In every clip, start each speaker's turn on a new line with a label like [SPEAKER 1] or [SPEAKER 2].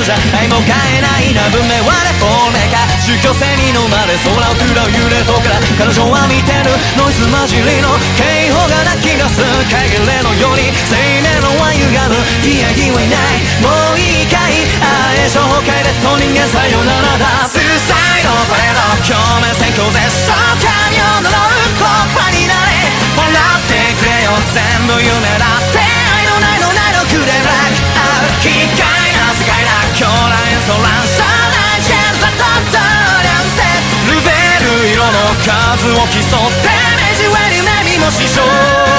[SPEAKER 1] じゃ愛も買えないな文明はレフォーメーカー宗教性に飲まれ空を食らう揺れとから彼女は見てるノイズ混じりの警報が泣き出す影れのように生命のは歪むいや義はいないもういいかい愛情崩壊でと人間さよならだスーサイドパレード表面宣教絶唱神を呪うコッパになれ笑ってくれよ全部夢だって愛のないのないのくれブラックアウト奇怪な世界だ狂乱演奏乱射ないチェンザトット連戦ルベル色の数を競って目じわり目見も師匠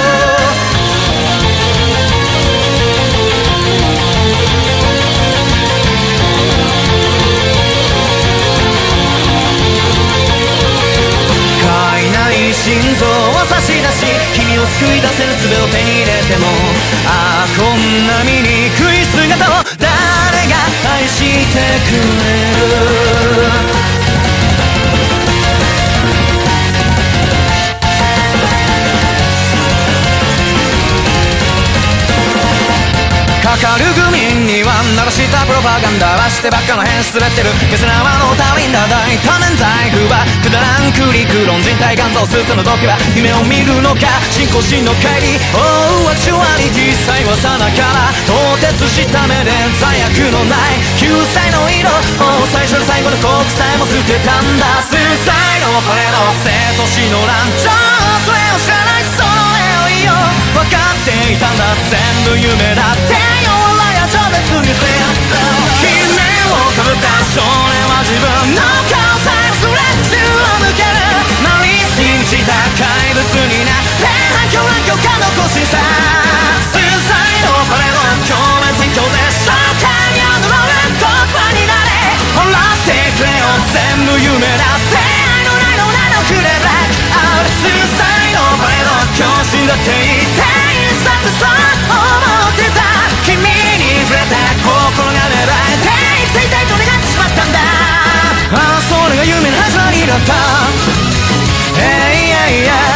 [SPEAKER 1] 心臓を差し出し君を救い出せる術を手に入れてもああこんな醜い姿を誰が愛してくれるかかる愚民には鳴らしたプロパガンダはしてばっかの変質れてる消せ縄の他人だ大多面財布はくだらんクリク論人体肝臓スーツの時は夢を見るのか信仰心の帰りOhアクチュアリティ最後さなから凍結した目で罪悪のない救済の色最初で最後の国際も捨てたんだスーサイドパレード生と死の乱調それを知らないその絵をいいよ分かっていたんだ全部夢だって超別にして姫をかぶった少年は自分の顔さえ忘れ銃を向けるマリ信じた怪物になって反響乱境かの更新さスーサイドパレード表面宣教で召喚や呪う言葉になれ笑ってくれよ全部夢だって愛のないのないのくれブラックアウトスーサイドパレード狂信だって言っていつだってそう思ってた君に触れて心が芽生えて生きていたいと願ってしまったんだああそれが夢の始まりだった